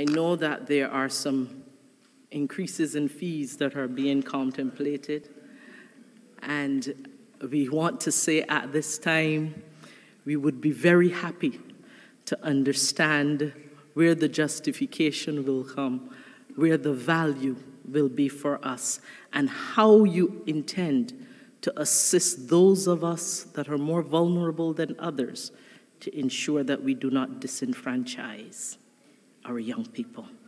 know that there are some increases in fees that are being contemplated, and we want to say at this time, we would be very happy to understand where the justification will come, where the value will be for us, and how you intend to assist those of us that are more vulnerable than others to ensure that we do not disenfranchise our young people.